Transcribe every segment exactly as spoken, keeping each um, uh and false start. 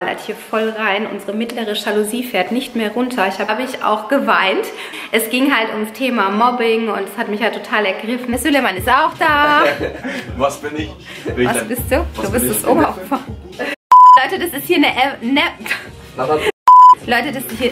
Hier voll rein. Unsere mittlere Jalousie fährt nicht mehr runter. Ich habe hab ich auch geweint. Es ging halt ums Thema Mobbing und es hat mich halt total ergriffen. Der Süleyman ist auch da. Was bin ich? Bin Was ich bist du? Was du bist das ich? Oberopfer. Leute, das ist hier eine... Äh, ne Leute, das ist hier...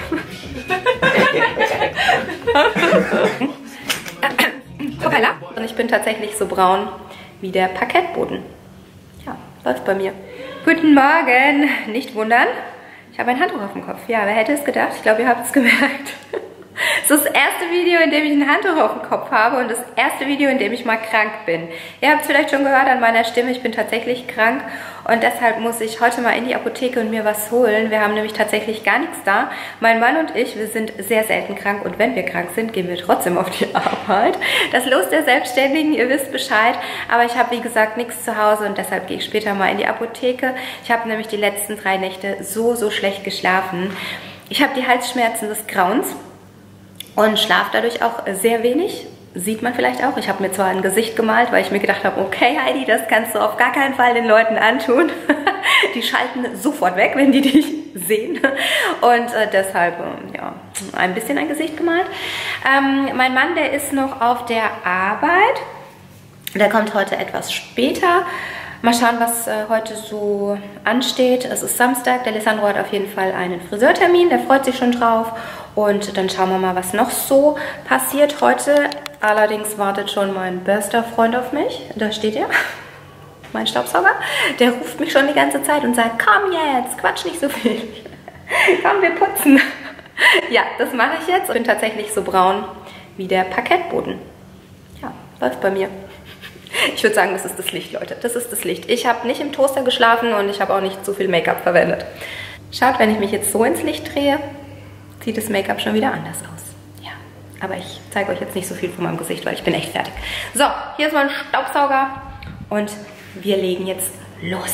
Hoppala. Und ich bin tatsächlich so braun wie der Parkettboden. Ja, läuft bei mir. Guten Morgen. Nicht wundern. Ich habe ein Handtuch auf dem Kopf. Ja, wer hätte es gedacht? Ich glaube, ihr habt es gemerkt. Das ist das erste Video, in dem ich ein Handtuch auf dem Kopf habe und das erste Video, in dem ich mal krank bin. Ihr habt es vielleicht schon gehört an meiner Stimme, ich bin tatsächlich krank und deshalb muss ich heute mal in die Apotheke und mir was holen. Wir haben nämlich tatsächlich gar nichts da. Mein Mann und ich, wir sind sehr selten krank und wenn wir krank sind, gehen wir trotzdem auf die Arbeit. Das Los der Selbstständigen, ihr wisst Bescheid, aber ich habe wie gesagt nichts zu Hause und deshalb gehe ich später mal in die Apotheke. Ich habe nämlich die letzten drei Nächte so, so schlecht geschlafen. Ich habe die Halsschmerzen des Grauens. Und schlafe dadurch auch sehr wenig. Sieht man vielleicht auch. Ich habe mir zwar ein Gesicht gemalt, weil ich mir gedacht habe, okay Heidi, das kannst du auf gar keinen Fall den Leuten antun. Die schalten sofort weg, wenn die dich sehen. Und äh, deshalb, äh, ja, ein bisschen ein Gesicht gemalt. Ähm, mein Mann, der ist noch auf der Arbeit. Der kommt heute etwas später. Mal schauen, was äh, heute so ansteht. Es ist Samstag. Der Alessandro hat auf jeden Fall einen Friseurtermin. Der freut sich schon drauf. Und dann schauen wir mal, was noch so passiert heute. Allerdings wartet schon mein bester Freund auf mich. Da steht er, mein Staubsauger. Der ruft mich schon die ganze Zeit und sagt, komm jetzt, quatsch nicht so viel. Komm, wir putzen. Ja, das mache ich jetzt. Ich bin tatsächlich so braun wie der Parkettboden. Ja, läuft bei mir. Ich würde sagen, das ist das Licht, Leute. Das ist das Licht. Ich habe nicht im Toaster geschlafen und ich habe auch nicht zu viel Make-up verwendet. Schaut, wenn ich mich jetzt so ins Licht drehe, sieht das Make-up schon wieder anders aus. Ja, aber ich zeige euch jetzt nicht so viel von meinem Gesicht, weil ich bin echt fertig. So, hier ist mein Staubsauger und wir legen jetzt los.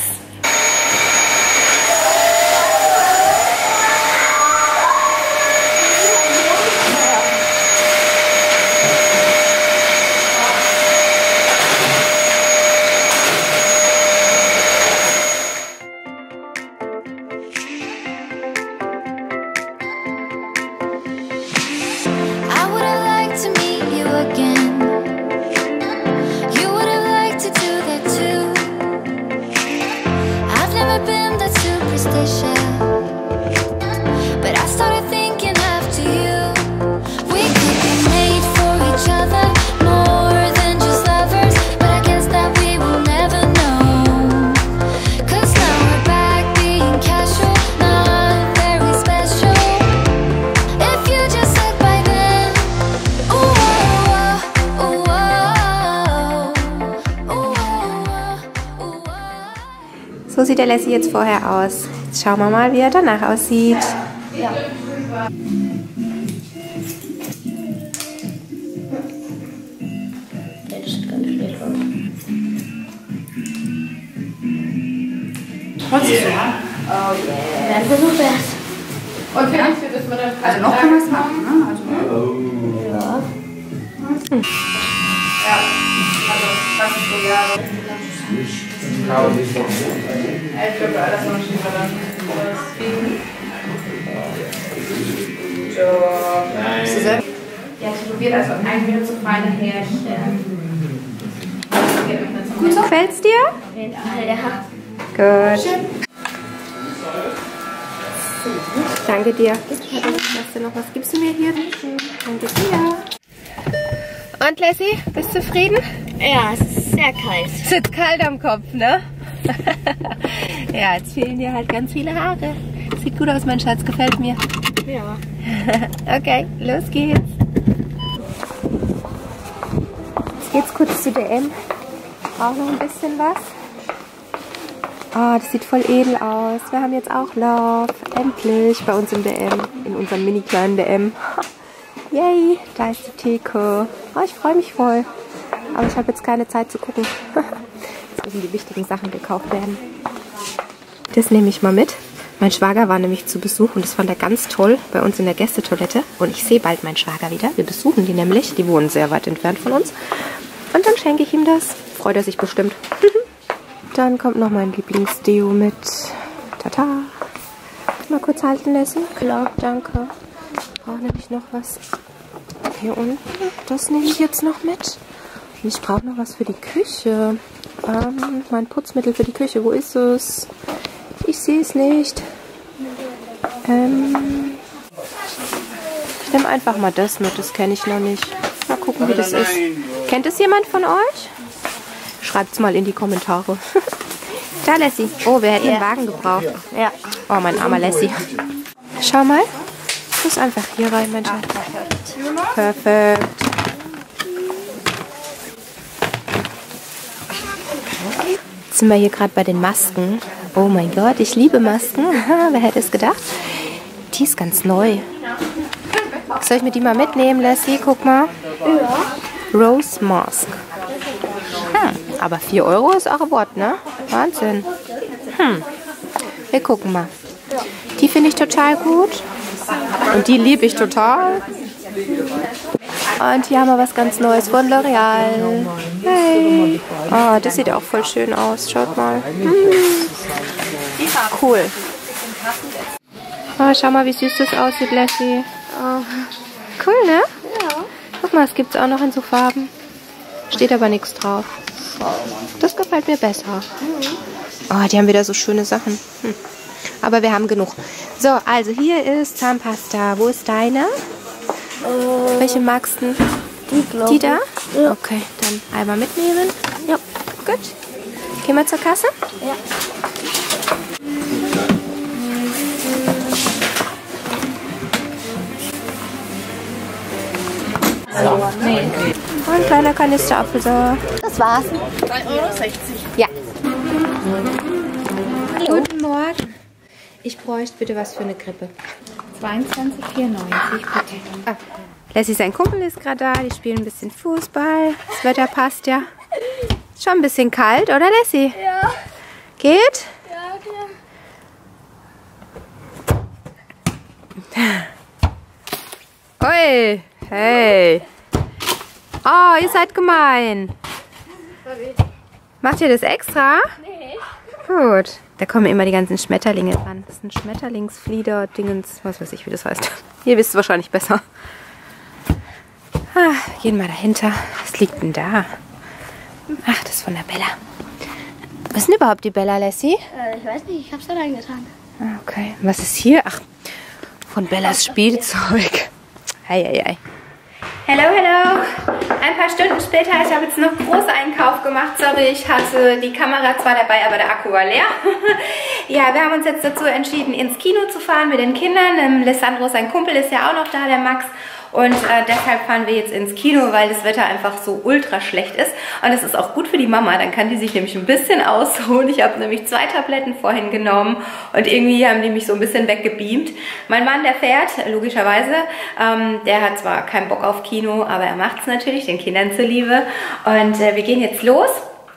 So sieht der Lassie jetzt vorher aus. Jetzt schauen wir mal, wie er danach aussieht. Ja. Das sieht ganz schlecht aus. Trotzdem. Yeah. Oh yeah. Dann versuchen wir es. Und vielleicht wird es mit dem Also noch kann man es machen, ne? Also, oh. Ja. Hm. Ja, also fast so Jahre. Ich glaube, alles noch schiefer dann. So. Ja, ich probiere das eigentlich wieder zu fein nachher. Gut, so. Gefällt's dir? Ja. Gut. Danke dir. Hast du noch was? Gibst du mir hier? Danke dir. Und Lassie, bist du zufrieden? Ja, es ist sehr kalt. Es wird kalt am Kopf, ne? Ja, jetzt fehlen dir halt ganz viele Haare. Sieht gut aus, mein Schatz, gefällt mir. Ja. Okay, los geht's. Jetzt geht's kurz zu D M. Auch noch ein bisschen was. Oh, das sieht voll edel aus. Wir haben jetzt auch Love. Endlich bei uns im D M. In unserem mini kleinen D M. Yay, da ist die Theke. Oh, ich freue mich voll. Aber ich habe jetzt keine Zeit zu gucken. Jetzt müssen die wichtigen Sachen gekauft werden. Das nehme ich mal mit. Mein Schwager war nämlich zu Besuch und das fand er ganz toll bei uns in der Gästetoilette. Und ich sehe bald meinen Schwager wieder. Wir besuchen die nämlich. Die wohnen sehr weit entfernt von uns. Und dann schenke ich ihm das. Freut er sich bestimmt. Dann kommt noch mein Lieblingsdeo mit. Tata! mal kurz halten lassen? Klar, danke. Ich brauche nämlich noch was hier unten. Das nehme ich jetzt noch mit. Und ich brauche noch was für die Küche. Ähm, mein Putzmittel für die Küche. Wo ist es? Ich sehe es nicht. Ähm, ich nehme einfach mal das mit. Das kenne ich noch nicht. Mal gucken, wie das ist. Kennt es jemand von euch? Schreibt es mal in die Kommentare. Da, Lassie. Oh, wir hätten ja. einen Wagen gebraucht. Ja. Oh, mein armer Lassie. Schau mal. Ich muss einfach hier rein, mein Schatz. Perfekt. Jetzt sind wir hier gerade bei den Masken. Oh mein Gott, ich liebe Masken. Wer hätte es gedacht? Die ist ganz neu. Soll ich mir die mal mitnehmen, Lassie? Guck mal. Ja. Rose Mask. Hm, aber vier Euro ist auch ein Wort, ne? Wahnsinn. Hm. Wir gucken mal. Die finde ich total gut. Und die liebe ich total. Und hier haben wir was ganz Neues von L'Oreal. Hey. Oh, das sieht auch voll schön aus. Schaut mal. Hm. Cool. Oh, schau mal, wie süß das aussieht, Lassie. Oh. Cool, ne? Ja. Guck mal, es gibt es auch noch in so Farben. Steht aber nichts drauf. Das gefällt mir besser. Oh, die haben wieder so schöne Sachen. Hm. Aber wir haben genug. So, also hier ist Zahnpasta. Wo ist deine? Äh, Welche magst du? Die, die da? Ja. Okay, dann einmal mitnehmen. Ja. Gut. Gehen wir zur Kasse? Ja. So. Nee. Und ein kleiner Kanister Apfelsaft. Das war's. drei Euro sechzig. Ja. Hallo. Guten Morgen. Ich bräuchte bitte was für eine Krippe. zweiundzwanzig vierundneunzig, bitte. Ah, Lassie, sein Kumpel ist gerade da. Die spielen ein bisschen Fußball. Das Wetter passt ja. Ist schon ein bisschen kalt, oder Lassie? Ja. Geht? Ja, klar. Ui. Hey. Oh, ihr seid gemein. Macht ihr das extra? Nee. Gut. Da kommen immer die ganzen Schmetterlinge dran. Das ist ein Schmetterlingsflieder, Dingens, was weiß ich, wie das heißt. Ihr wisst es wahrscheinlich besser. Ah, gehen wir dahinter. Was liegt denn da? Ach, das ist von der Bella. Was ist denn überhaupt die Bella, Lassie? Äh, ich weiß nicht, ich hab's da reingetan. Okay. Was ist hier? Ach, von Bellas Spielzeug. Eieiei. Hello, hello. Ein paar Stunden später, ich habe jetzt noch großen Einkauf gemacht. Sorry, ich hatte die Kamera zwar dabei, aber der Akku war leer. Ja, wir haben uns jetzt dazu entschieden, ins Kino zu fahren mit den Kindern. Ähm, Alessandro, sein Kumpel, ist ja auch noch da, der Max. Und äh, deshalb fahren wir jetzt ins Kino, weil das Wetter einfach so ultra schlecht ist. Und es ist auch gut für die Mama, dann kann die sich nämlich ein bisschen ausruhen. Ich habe nämlich zwei Tabletten vorhin genommen und irgendwie haben die mich so ein bisschen weggebeamt. Mein Mann, der fährt, logischerweise. Ähm, der hat zwar keinen Bock auf Kino, aber er macht es natürlich, den Kindern zuliebe. Und äh, wir gehen jetzt los.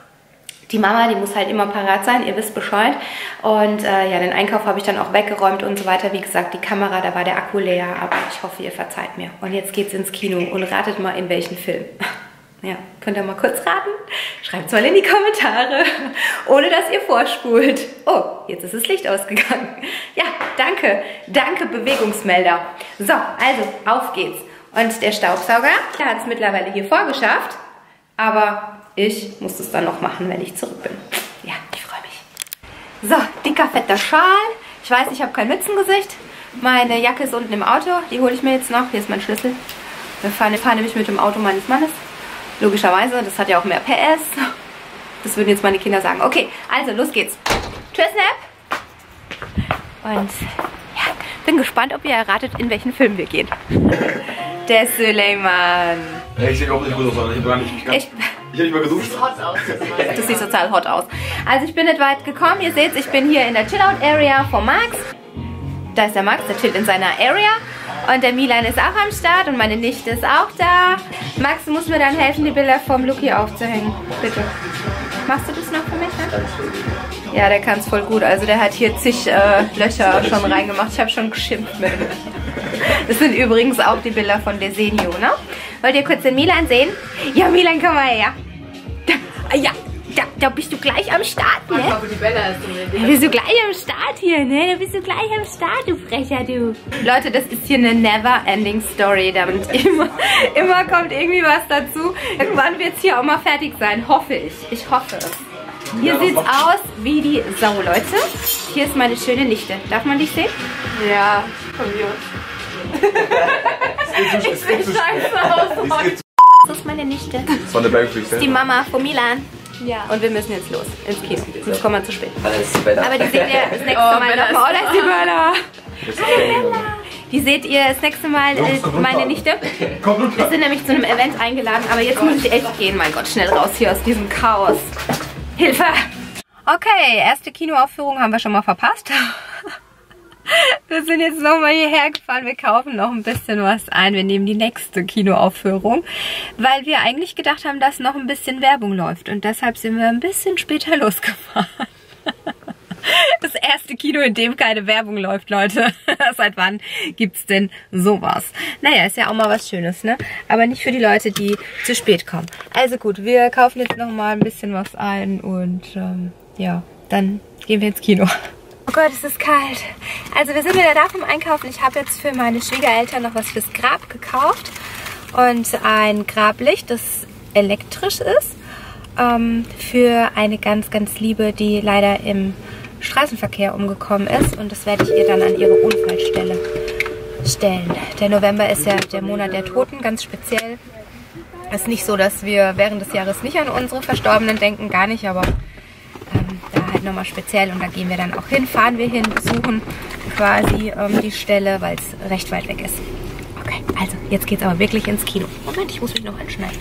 Die Mama, die muss halt immer parat sein, ihr wisst Bescheid. Und äh, ja, den Einkauf habe ich dann auch weggeräumt und so weiter. Wie gesagt, die Kamera, da war der Akku leer, aber ich hoffe, ihr verzeiht mir. Und jetzt geht's ins Kino und ratet mal, in welchen Film. Ja, könnt ihr mal kurz raten? Schreibt es mal in die Kommentare, ohne dass ihr vorspult. Oh, jetzt ist das Licht ausgegangen. Ja, danke, danke Bewegungsmelder. So, also, auf geht's. Und der Staubsauger, der hat es mittlerweile hier vorgeschafft, aber ich muss es dann noch machen, wenn ich zurück bin. Ja, ich freue mich. So, dicker, fetter Schal. Ich weiß, ich habe kein Mützengesicht. Meine Jacke ist unten im Auto. Die hole ich mir jetzt noch. Hier ist mein Schlüssel. Wir fahren, wir fahren nämlich mit dem Auto meines Mannes. Logischerweise, das hat ja auch mehr P S. Das würden jetzt meine Kinder sagen. Okay, also los geht's. Tschüss, Snap. Und ja, bin gespannt, ob ihr erratet, in welchen Film wir gehen. Der Süleyman. Ich sehe auch nicht gut aus. Ich habe nicht, ich ich habe nicht mal geduscht. Das sieht total hot aus. Also ich bin nicht weit gekommen. Ihr seht, ich bin hier in der Chill-Out-Area von Max. Da ist der Max, der chillt in seiner Area. Und der Milan ist auch am Start und meine Nichte ist auch da. Max, du musst mir dann helfen, die Bilder vom Luki aufzuhängen. Bitte. Machst du das noch für mich? Ne? Ja, der kann es voll gut. Also der hat hier zig äh, Löcher schon reingemacht. Ich habe schon geschimpft mit ihm. Das sind übrigens auch die Bilder von Desenio, ne? Wollt ihr kurz den Milan sehen? Ja, Milan, komm mal her. Da, ja, Da, da bist du gleich am Start, ne? Die Bella ist so Da bist du gleich am Start hier, ne? Da bist du gleich am Start, du Frecher, du. Leute, das ist hier eine never-ending Story. Damit immer, immer kommt irgendwie was dazu. Irgendwann wird es hier auch mal fertig sein, hoffe ich. Ich hoffe es. Hier ja, sieht's aus wie die Sau, Leute. Hier ist meine schöne Nichte. Darf man dich sehen? Ja, von mir. Ich sehe scheiße aus. Das ist meine Nichte. Das war eine Bergpflicht. Das ist die Mama von Milan. Ja. Und wir müssen jetzt los ins Kino. Sonst kommen wir zu spät. Alles Bella. Aber die seht ihr das nächste Oh, Mal Bella nochmal. Oh, da ist die Bella. Ist Hallo Bella. Die seht ihr das nächste Mal, äh, meine Nichte. Komm runter. Wir sind nämlich zu einem Event eingeladen, aber jetzt muss ich echt gehen. Mein Gott, schnell raus hier aus diesem Chaos. Hilfe! Okay, erste Kinoaufführung haben wir schon mal verpasst. Wir sind jetzt nochmal hierher gefahren. Wir kaufen noch ein bisschen was ein. Wir nehmen die nächste Kinoaufführung, weil wir eigentlich gedacht haben, dass noch ein bisschen Werbung läuft. Und deshalb sind wir ein bisschen später losgefahren. Das erste Kino, in dem keine Werbung läuft, Leute. Seit wann gibt's denn sowas? Naja, ist ja auch mal was Schönes, ne? Aber nicht für die Leute, die zu spät kommen. Also gut, wir kaufen jetzt nochmal ein bisschen was ein und ähm, ja, dann gehen wir ins Kino. Oh Gott, es ist kalt. Also wir sind wieder da vom Einkaufen. Ich habe jetzt für meine Schwiegereltern noch was fürs Grab gekauft. Und ein Grablicht, das elektrisch ist. Ähm, für eine ganz, ganz liebe, die leider im Straßenverkehr umgekommen ist. Und das werde ich ihr dann an ihre Unfallstelle stellen. Der November ist ja der Monat der Toten, ganz speziell. Es ist nicht so, dass wir während des Jahres nicht an unsere Verstorbenen denken, gar nicht, aber ähm, da halt nochmal speziell. Und da gehen wir dann auch hin, fahren wir hin, besuchen quasi ähm, die Stelle, weil es recht weit weg ist. Okay, also jetzt geht's aber wirklich ins Kino. Moment, ich muss mich noch anschneiden.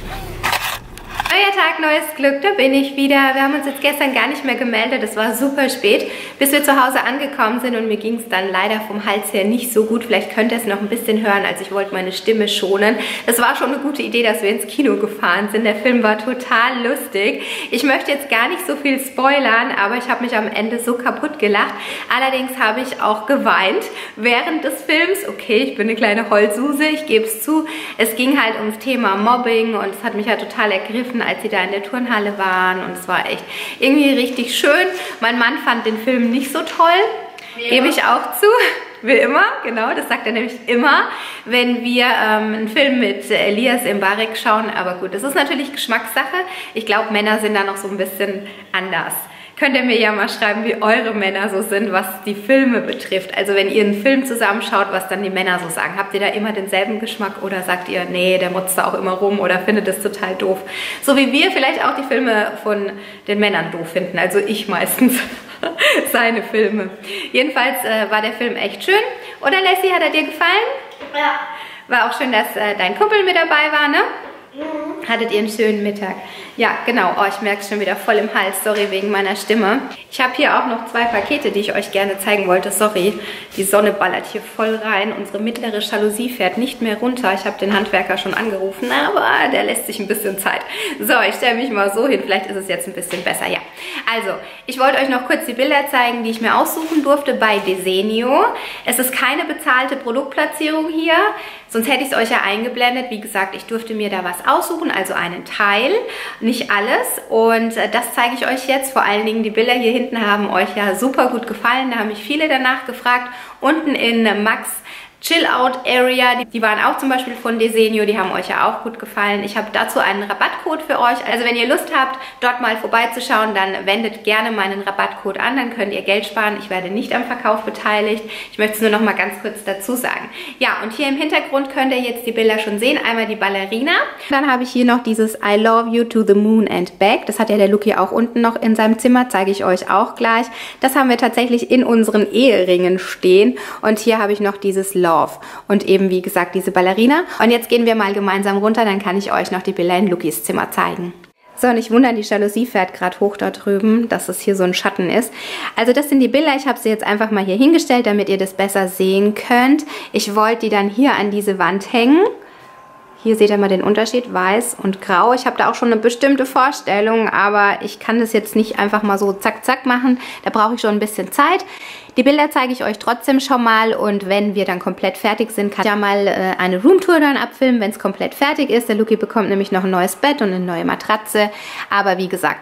Neuer Tag, neues Glück, da bin ich wieder. Wir haben uns jetzt gestern gar nicht mehr gemeldet, es war super spät, bis wir zu Hause angekommen sind und mir ging es dann leider vom Hals her nicht so gut. Vielleicht könnt ihr es noch ein bisschen hören, als ich wollte meine Stimme schonen. Es war schon eine gute Idee, dass wir ins Kino gefahren sind. Der Film war total lustig. Ich möchte jetzt gar nicht so viel spoilern, aber ich habe mich am Ende so kaputt gelacht. Allerdings habe ich auch geweint während des Films. Okay, ich bin eine kleine Heulsuse, ich gebe es zu. Es ging halt ums Thema Mobbing und es hat mich ja total ergriffen, als sie da in der Turnhalle waren und es war echt irgendwie richtig schön. Mein Mann fand den Film nicht so toll, gebe ich auch zu. Wie immer, genau, das sagt er nämlich immer, wenn wir ähm, einen Film mit Elias Mbarek schauen. Aber gut, das ist natürlich Geschmackssache. Ich glaube, Männer sind da noch so ein bisschen anders. Könnt ihr mir ja mal schreiben, wie eure Männer so sind, was die Filme betrifft. Also wenn ihr einen Film zusammenschaut, was dann die Männer so sagen. Habt ihr da immer denselben Geschmack oder sagt ihr, nee, der motzt da auch immer rum oder findet das total doof? So wie wir vielleicht auch die Filme von den Männern doof finden. Also ich meistens seine Filme. Jedenfalls äh, war der Film echt schön. Oder Lassie, hat er dir gefallen? Ja. War auch schön, dass äh, dein Kumpel mit dabei war, ne? Mhm. Hattet ihr einen schönen Mittag? Ja, genau. Oh, ich merke es schon wieder voll im Hals. Sorry wegen meiner Stimme. Ich habe hier auch noch zwei Pakete, die ich euch gerne zeigen wollte. Sorry, die Sonne ballert hier voll rein. Unsere mittlere Jalousie fährt nicht mehr runter. Ich habe den Handwerker schon angerufen, aber der lässt sich ein bisschen Zeit. So, ich stelle mich mal so hin. Vielleicht ist es jetzt ein bisschen besser. Ja, also, ich wollte euch noch kurz die Bilder zeigen, die ich mir aussuchen durfte bei Desenio. Es ist keine bezahlte Produktplatzierung hier. Sonst hätte ich es euch ja eingeblendet. Wie gesagt, ich durfte mir da was aussuchen, also einen Teil, nicht alles. Und äh, das zeige ich euch jetzt. Vor allen Dingen die Bilder hier hinten haben euch ja super gut gefallen. Da haben mich viele danach gefragt. Unten in äh, Max Chill-Out-Area, die, die waren auch zum Beispiel von Desenio, die haben euch ja auch gut gefallen. Ich habe dazu einen Rabattcode für euch. Also wenn ihr Lust habt, dort mal vorbeizuschauen, dann wendet gerne meinen Rabattcode an, dann könnt ihr Geld sparen. Ich werde nicht am Verkauf beteiligt. Ich möchte es nur noch mal ganz kurz dazu sagen. Ja, und hier im Hintergrund könnt ihr jetzt die Bilder schon sehen. Einmal die Ballerina. Dann habe ich hier noch dieses I love you to the moon and back. Das hat ja der Luki auch unten noch in seinem Zimmer, zeige ich euch auch gleich. Das haben wir tatsächlich in unseren Eheringen stehen. Und hier habe ich noch dieses Love. Und eben, wie gesagt, diese Ballerina. Und jetzt gehen wir mal gemeinsam runter, dann kann ich euch noch die Bilder in Lukis Zimmer zeigen. So, nicht wundern, die Jalousie fährt gerade hoch da drüben, dass es hier so ein Schatten ist. Also das sind die Bilder, ich habe sie jetzt einfach mal hier hingestellt, damit ihr das besser sehen könnt. Ich wollte die dann hier an diese Wand hängen. Hier seht ihr mal den Unterschied, weiß und grau. Ich habe da auch schon eine bestimmte Vorstellung, aber ich kann das jetzt nicht einfach mal so zack, zack machen. Da brauche ich schon ein bisschen Zeit. Die Bilder zeige ich euch trotzdem schon mal und wenn wir dann komplett fertig sind, kann ich ja mal äh, eine Roomtour dann abfilmen, wenn es komplett fertig ist. Der Luki bekommt nämlich noch ein neues Bett und eine neue Matratze. Aber wie gesagt,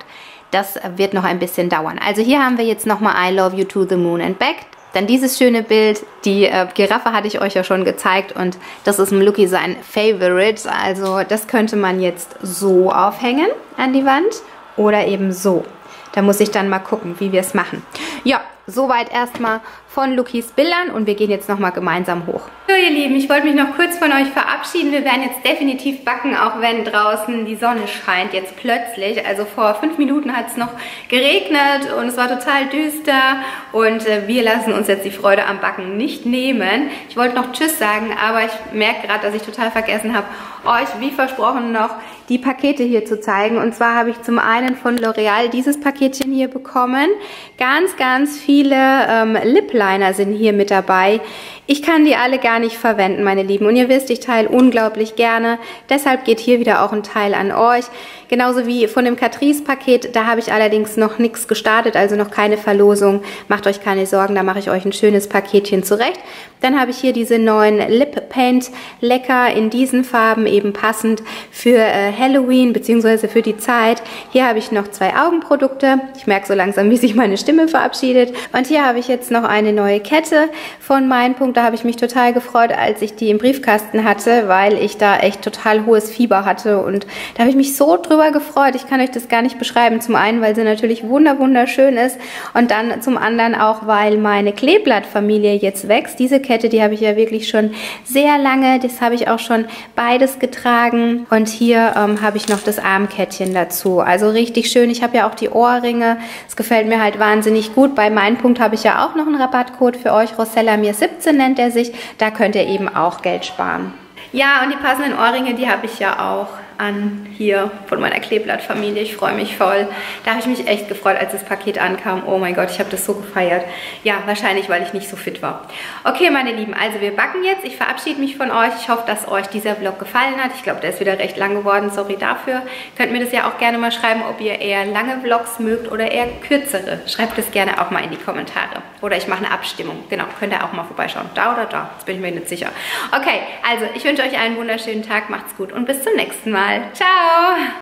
das wird noch ein bisschen dauern. Also hier haben wir jetzt nochmal I love you to the moon and back. Dann dieses schöne Bild, die äh, Giraffe hatte ich euch ja schon gezeigt und das ist Lucky sein Favorite. Also das könnte man jetzt so aufhängen an die Wand oder eben so. Da muss ich dann mal gucken, wie wir es machen. Ja, soweit erstmal von Luckys Bildern und wir gehen jetzt nochmal gemeinsam hoch. So ihr Lieben, ich wollte mich noch kurz von euch verabschieden. Wir werden jetzt definitiv backen, auch wenn draußen die Sonne scheint, jetzt plötzlich. Also vor fünf Minuten hat es noch geregnet und es war total düster und äh, wir lassen uns jetzt die Freude am Backen nicht nehmen. Ich wollte noch Tschüss sagen, aber ich merke gerade, dass ich total vergessen habe, euch wie versprochen noch die Pakete hier zu zeigen. Und zwar habe ich zum einen von L'Oreal dieses Paketchen hier bekommen. Ganz, ganz viele ähm, Lip Liner sind hier mit dabei. Ich kann die alle gar nicht verwenden, meine Lieben. Und ihr wisst, ich teile unglaublich gerne. Deshalb geht hier wieder auch ein Teil an euch. Genauso wie von dem Catrice-Paket. Da habe ich allerdings noch nichts gestartet, also noch keine Verlosung. Macht euch keine Sorgen, da mache ich euch ein schönes Paketchen zurecht. Dann habe ich hier diese neuen Lip Paint Lecker in diesen Farben, eben passend für äh, Halloween bzw. für die Zeit. Hier habe ich noch zwei Augenprodukte. Ich merke so langsam, wie sich meine Stimme verabschiedet. Und hier habe ich jetzt noch eine neue Kette von Mein Punkt. Da habe ich mich total gefreut, als ich die im Briefkasten hatte, weil ich da echt total hohes Fieber hatte. Und da habe ich mich so drüber gefreut. Ich kann euch das gar nicht beschreiben. Zum einen, weil sie natürlich wunder wunderschön ist und dann zum anderen auch, weil meine Kleeblattfamilie jetzt wächst. Diese Kette, die habe ich ja wirklich schon sehr lange. Das habe ich auch schon beides getragen. Und hier ähm, habe ich noch das Armkettchen dazu. Also richtig schön. Ich habe ja auch die Ohrringe. Es gefällt mir halt wahnsinnig gut. Bei Mein Punkt habe ich ja auch noch einen Rabattcode für euch. Rosella mir siebzehn nennt er sich. Da könnt ihr eben auch Geld sparen. Ja, und die passenden Ohrringe, die habe ich ja auch an hier von meiner Kleeblattfamilie. Ich freue mich voll. Da habe ich mich echt gefreut, als das Paket ankam. Oh mein Gott, ich habe das so gefeiert. Ja, wahrscheinlich, weil ich nicht so fit war. Okay, meine Lieben, also wir backen jetzt. Ich verabschiede mich von euch. Ich hoffe, dass euch dieser Vlog gefallen hat. Ich glaube, der ist wieder recht lang geworden. Sorry dafür. Könnt mir das ja auch gerne mal schreiben, ob ihr eher lange Vlogs mögt oder eher kürzere. Schreibt das gerne auch mal in die Kommentare. Oder ich mache eine Abstimmung. Genau, könnt ihr auch mal vorbeischauen. Da oder da? Jetzt bin ich mir nicht sicher. Okay, also ich wünsche euch einen wunderschönen Tag. Macht's gut und bis zum nächsten Mal. Ciao!